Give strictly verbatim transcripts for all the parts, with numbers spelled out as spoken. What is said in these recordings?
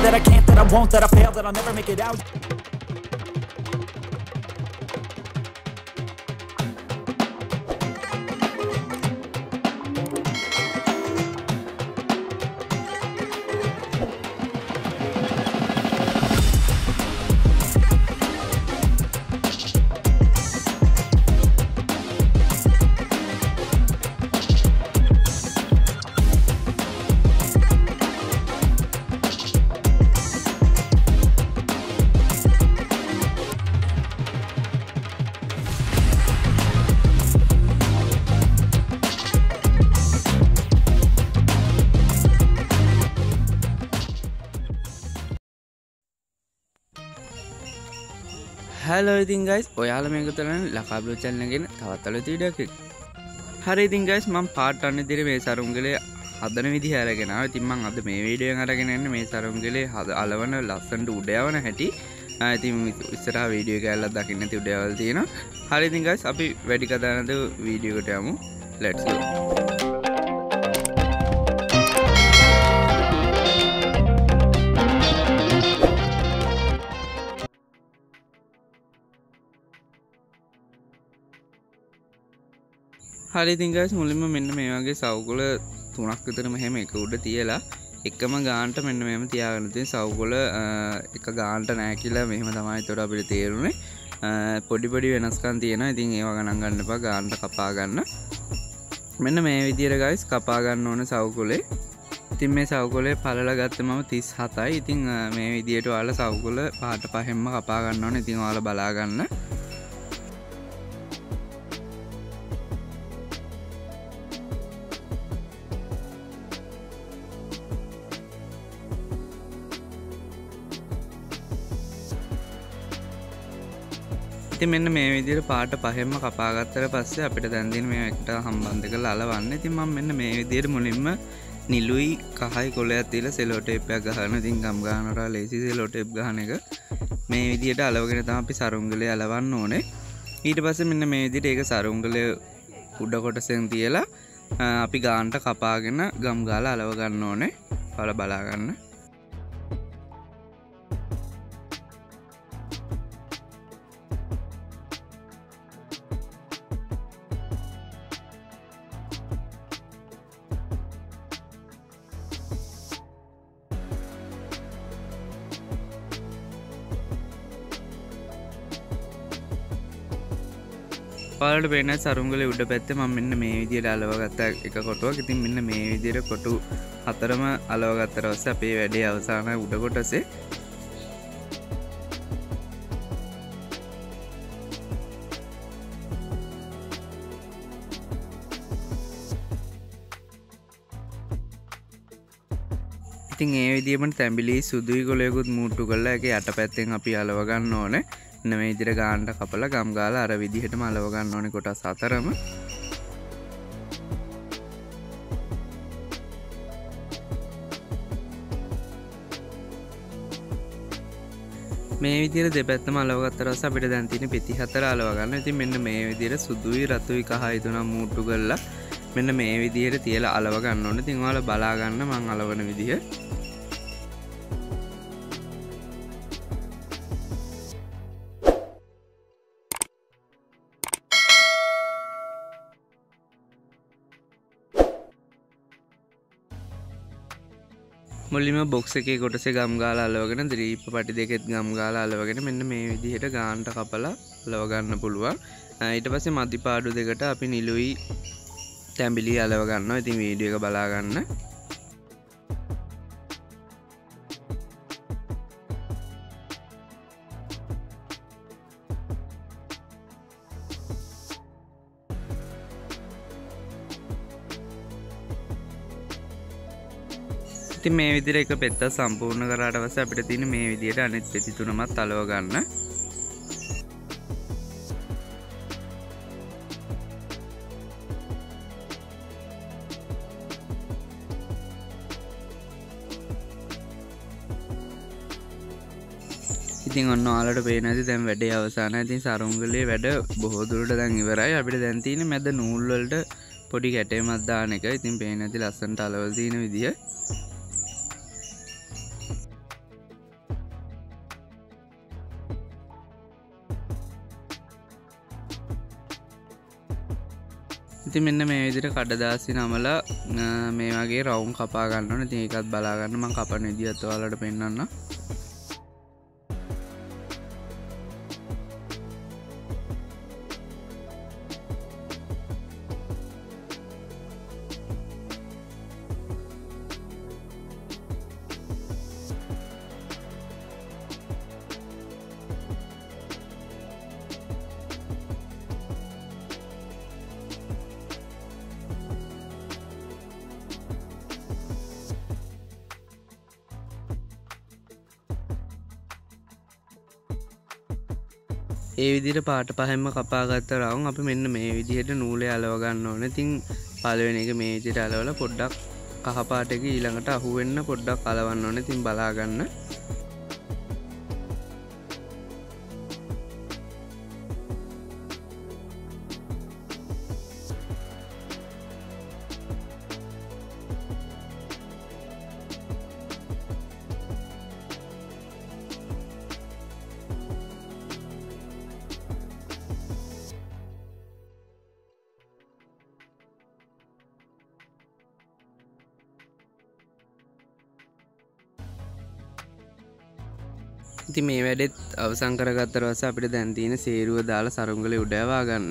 that I can't, that I won't, that I fail, that I'll never make it out. Hello ඉතින් guys ඔයාලා මේක කරන ලකා blog channel එකෙන් තවත් අලුත් වීඩියෝ එකක්. හරි ඉතින් guys මම part one විදිහට මේ සරුංගලේ හදන විදිහ අරගෙන ආවා. ඉතින් මම අද මේ වීඩියෝ එකෙන් අරගෙන යන්නේ මේ සරුංගලේ අලවන ලස්සනට උඩ යවන හැටි. ඉතින් ඉස්සරහා වීඩියෝ එක ඇල්ලක් දකින්න නැති උඩ යවල් තියෙනවා. හරි ඉතින් guys අපි වැඩි කතා නැතුව වීඩියෝ එකට යමු. Let's go. හරි ඉතින් guys මුලින්ම මෙන්න මේ වගේ සවුගොල තුනක් විතර මෙහෙම එක උඩ තියලා එකම ගානට මෙන්න මෙහෙම තියාගන්න තියෙන සවුගොල එක ගානට නැහැ කියලා මෙහෙම තමයි ඒතකොට අපිට තේරුනේ. පොඩි පොඩි වෙනස්කම් තියෙනවා. ඉතින් ඒව ගණන් ගන්න එපා. ගානට කපා ගන්න. මෙන්න මේ විදියට guys කපා ගන්න ඕන සවුගොලේ. ඉතින් මේ සවුගොලේ පළල ගත්තේ මම තිස් හතයි. ඉතින් මේ විදියට ඔයාලා සවුගොල පහට පහෙන්ම කපා ගන්න ඕනේ. ඉතින් ඔයාලා බලා ගන්න. ඉතින් මෙන්න මේ විදිහට පාට පහෙන්ම කපා ගත්තට පස්සේ අපිට දැන් දින මේ එකට සම්බන්ධ කරලා අලවන්න. ඉතින් මම මෙන්න මේ විදිහට මුලින්ම නිලුයි කහයි කොලයක් තියලා සෙලෝ ටේප් එකක් ගහන. ඉතින් ගම් ගන්නට ලේසි සෙලෝ ටේප් ගහන එක. මේ විදිහට අලවගෙන තමයි අපි සරුංගලේ අලවන්න ඕනේ. ඊට පස්සේ මෙන්න මේ විදිහට ඒක සරුංගලේ උඩ කොටසෙන් තියලා අපි ගානට කපාගෙන ගම් ගාලා අලව ගන්න ඕනේ. ඔයාලා බලා ගන්න. ඔයාලට පේන සරුංගලේ උඩ පැත්තේ මම මෙන්න මේ විදිහට අලව ගත්ත එක කොටුවක්. ඉතින් මෙන්න මේ විදිහට කොටු හතරම අලව ගත්තට පස්සේ අපේ වැඩේ අවසාන උඩ කොටසේ ඉතින් ඒ විදිහම තැඹිලි සුදුයි කොලයකුත් මූට්ටු කරලා ඒක යටපැත්තෙන් අපි අලව ගන්න ඕනේ. මේ විදිහට ගානට කපලා ගම් ගාලා අර විදිහටම අලව ගන්න ඕනේ කොටස් හතරම. මේ විදිහට දෙපැත්තම අලව ගත්තා පස්සේ අපිට දැන් තියෙන පෙති හතර අලව ගන්න. ඉතින් මෙන්න මේ විදිහට සුදුයි රතුයි කහයි තුනක් මූට්ටු කරලා මෙන්න මේ විදිහට තියලා අලව ගන්න ඕනේ. ඉතින් ඔයාලා බලා ගන්න මම අලවන විදිහ. මුලින්ම බොක්ස් එකේ කොටසේ ගම් ගාලා අලවගෙන දීප පටි දෙකෙත් ගම් ගාලා අලවගෙන මෙන්න මේ විදිහට ගානට කපලා අලව ගන්න පුළුවන්. ඊට පස්සේ මදි පාඩු දෙකට අපි නිලුයි තැඹිලි අලව ගන්නවා. ඉතින් වීඩියෝ එක බලා ගන්න. ඉතින් මේ විදිහට එක පෙත්ත සම්පූර්ණ කරාට පස්සේ අපිට තියෙන මේ විදිහට අනිත් පෙති තුනමත් අලව ගන්න. ඉතින් ඔන්න ඔයාලට පේන ඇති දැන් වැඩේ අවසానයි. ඉතින් සරුංගලේ වැඩ බොහෝ දුරට දැන් ඉවරයි. අපිට දැන් තියෙන්නේ මැද නූල් වලට පොඩි කැටයමක් දාන එක. ඉතින් පේන ඇති ලස්සනට අලවලා තියෙන විදිය. ඉතින් මෙන්න මේ විදිහට කඩදාසි නමලා මේ වගේ රවුම් කපා ගන්න ඕනේ. ඉතින් ඒකත් බලා ගන්න මම කපන විදිහත් ඔයාලට පෙන්නන්නම්. ඒ විදිහට පාට පහෙන්ම කපා ගත්ත රවුම් අපි මෙන්න මේ විදිහට නූලේ අලව ගන්න ඕනේ. ඉතින් පළවෙනි එක මේ විදිහට අලවලා පොඩ්ඩක් කහ පාට එක ඊළඟට අහු වෙන්න පොඩ්ඩක් අලවන්න ඕනේ. ඉතින් බලා ගන්න. ඉතින් මේ වැඩෙත් අවසන් කරගත්තට පස්සේ අපිට දැන් තියෙන සේරුව දාලා සරුංගලේ උඩ යවා ගන්න.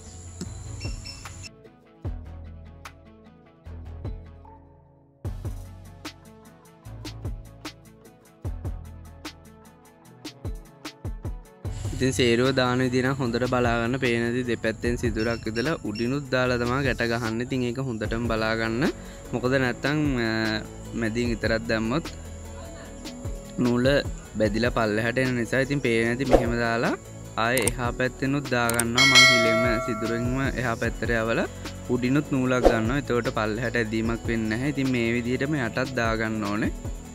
ඉතින් සේරුව දාන විදිහ නම් හොඳට බලා ගන්න. පේනදී දෙපැත්තෙන් සිදුරක් ඉදලා උඩිනුත් දාලා තමයි ගැට ගහන්න. ඉතින් ඒක හොඳටම බලා ගන්න. මොකද නැත්තම් මැදින් විතරක් දැම්මොත් නූල බැදිලා පල්ලෙහාට එන නිසා. ඉතින් පේන්නේ නැති මෙහෙම දාලා ආයේ එහා පැත්තෙනුත් දා ගන්නවා. මම හිලෙම සිදුරින්ම එහා පැත්තට යවලා උඩිනුත් නූලක් ගන්නවා. එතකොට පල්ලෙහාට ඇදීමක් වෙන්නේ නැහැ. ඉතින් මේ විදිහටම යටත් දා ගන්න ඕනේ.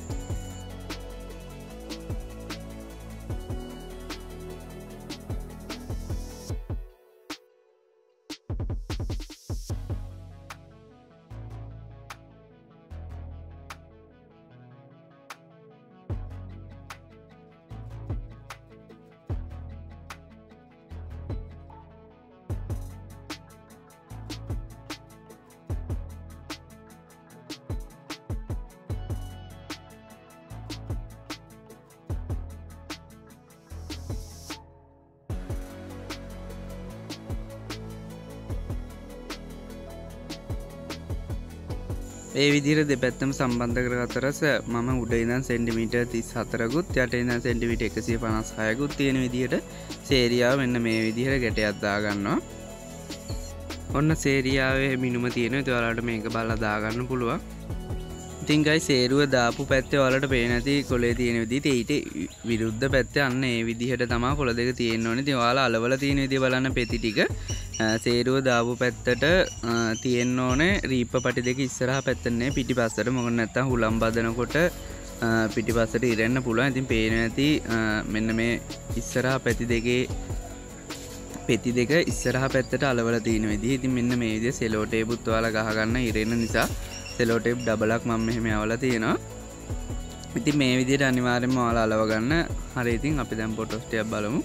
ඒ විදිහට දෙපැත්තම සම්බන්ධ කරගත්තට පස්සේ මම උඩ ඉඳන් සෙන්ටිමීටර් තිස් හතරකුත් යට ඉඳන් සෙන්ටිමීටර් එකසිය පනස් හයකුත් තියෙන විදිහට සේරියාව මෙන්න මේ විදිහට ගැටයක් දා ගන්නවා. ඔන්න සේරියාවේ මිනුම තියෙනවා. ඒක ඔයාලට මේක බලලා දා ගන්න පුළුවන්. ඉතින් ගයි සේරුව දාපු පැත්තේ ඔයාලට පේන්නේ නැති කොලේ තියෙන විදිහට ඊට විරුද්ධ පැත්තේ අන්න ඒ විදිහට තමයි කොළ දෙක තියෙන්න ඕනේ. ඉතින් ඔයාලා අලවල තියෙන විදිහ බලන්න පෙති ටික සේරුව දාපු පැත්තට තියෙන්න ඕනේ රීප්ප පටි දෙක ඉස්සරහා පැත්තට නේ පිටිපස්සට. මොකද නැත්තම් හුලම් බදනකොට පිටිපස්සට ඉරෙන්න පුළුවන්. ඉතින් පේන්නේ නැති මෙන්න මේ ඉස්සරහා පැති දෙකේ පෙති දෙක ඉස්සරහා පැත්තට අලවලා තියෙන විදිහ. ඉතින් මෙන්න මේ විදිහ සෙලෝ ටේපුත් ඔයාලා ගහ ගන්න ඉරෙන්න නිසා සෙලෝ ටේප් ඩබලක් මම මෙහෙම යවලා තියෙනවා. ඉතින් මේ විදිහට අනිවාර්යයෙන්ම ඔයාලා අලව ගන්න. හරි ඉතින් අපි දැන් ෆොටෝස් ටිකක් බලමු.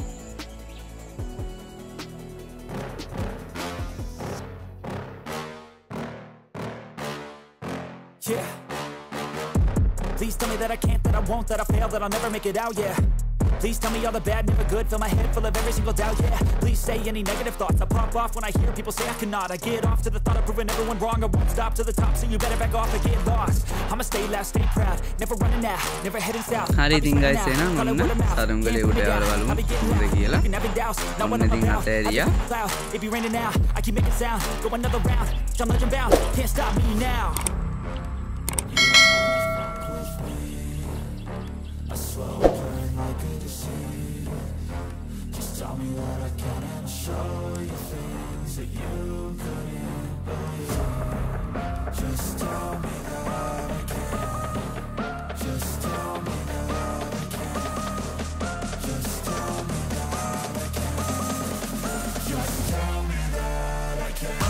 Yeah. Please tell me that I can't, that I won't, that I fail, that I'll never make it out, yeah. Please tell me all the bad, never good, fill my head full of every single doubt, yeah. Please say any negative thoughts, I pop off when I hear people say I cannot. I get off to the thought of proving everyone wrong, I won't stop to the top, so you better back off and get lost. I'ma stay loud, stay proud, never running out, never heading south. Hari ඉතින් guys එහෙනම් ඔන්න සරුංගලේ උඩ යවලා බලමු මොකද කියලා. ඔන්න ඉතින් අතෑරියා. It be raining now, I keep making sound, go another round, I'm legend bound, can't stop me now. I slow burn like a disease. Just tell me that I can and I'll show you things that you couldn't believe. Just tell me that I can. Just tell me that I can. Just tell me that I can. Just tell me that I can.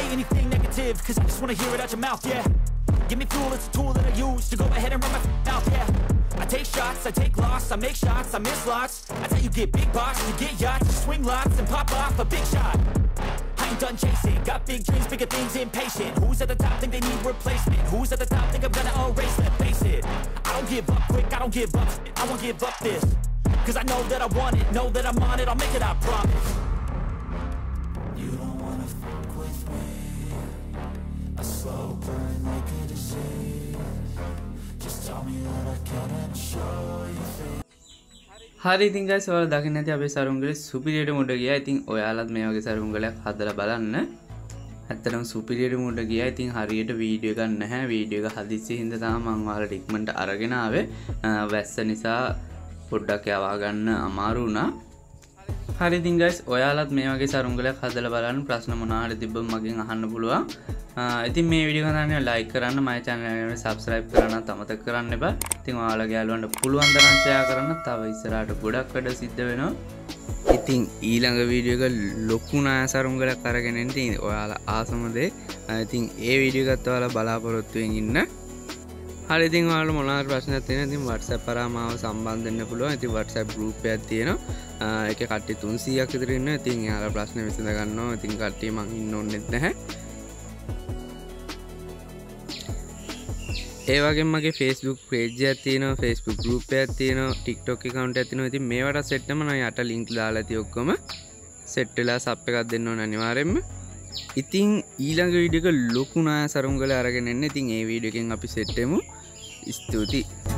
anything negative, cause I just wanna hear it out your mouth, yeah. Give me fuel, it's a tool that I use to go ahead and run my mouth, yeah. I take shots, I take loss, I make shots, I miss lots. That's how you get big box, you get yachts, you swing lots and pop off a big shot. I ain't done chasing, got big dreams, bigger things, impatient. Who's at the top think they need replacement? Who's at the top think I'm gonna erase them? Face it, I don't give up quick, I don't give up, I won't give up this. Cause I know that I want it, know that I'm on it, I'll make it, I promise. You don't wanna fuck with me. A slow burn like a disease. Just tell me that I can and I'll show you things. හරි ඉතින් guys ඔයාලා දකින්න ඇති අපේ සරුංගලේ සුපිරියට මුඩ ගියා. ඉතින් ඔයාලත් මේ වගේ සරුංගලයක් හදලා බලන්න. ඇත්තටම සුපිරියට මුඩ ගියා. ඉතින් හරියට වීඩියෝ එකක් නැහැ. වීඩියෝ එක හදිස්සියේ හින්දා තමයි මම ඔයාලට ඉක්මනට අරගෙන ආවේ. වැස්ස නිසා පොඩ්ඩක් යවා ගන්න අමාරු වුණා. හරි ඉතින් guys ඔයාලත් මේ වගේ සරුංගලයක් හදලා බලන්න. ප්‍රශ්න මොනවා හරි තිබ්බම මගෙන් අහන්න පුළුවන්. ඉතින් මේ වීඩියෝ එක ගන්න ලයික් කරන්න, මගේ channel එකට subscribe කරන්න අමතක කරන්න එපා. ඉතින් ඔයාලගේ යාළුවන්ට පුළුවන් තරම් share කරන්න. තව ඉස්සරහට ගොඩක් වැඩ සිද්ධ වෙනවා. ඉතින් ඊළඟ වීඩියෝ එක ලොකු නාය සරුංගලයක් අරගෙන එන්න. ඉතින් ඔයාලා ආසම දේ. ඉතින් ඒ වීඩියෝ එකත් ඔයාලා බලාපොරොත්තු වෙමින් ඉන්න. හරි ඉතින් ඔයාලට මොනවා හරි ප්‍රශ්නයක් තියෙනවා ඉතින් WhatsApp කරා මාව සම්බන්ධ වෙන්න පුළුවන්. ඉතින් WhatsApp group එකක් තියෙනවා. ඒකේ කට්ටිය තුන්සීයක් විතර ඉන්නවා. ඉතින් එයාලා ප්‍රශ්න විසඳ ගන්නවා. ඉතින් කට්ටිය මං ඉන්න ඕනෙත් නැහැ. ඒ වගේම මගේ Facebook page එකක් තියෙනවා, Facebook group එකක් තියෙනවා, TikTok account එකක් තියෙනවා. ඉතින් මේවට set වෙනම නම් යට link දාලා ඇති ඔක්කොම set වෙලා sub එකක් දෙන්න ඕන අනිවාර්යෙන්ම. ඉතින් ඊළඟ වීඩියෝ එක ලොකු නාය සරුංගල අරගෙන එන්න. ඉතින් ඒ වීඩියෝ එකෙන් අපි set වෙමු. ස්තුතියි.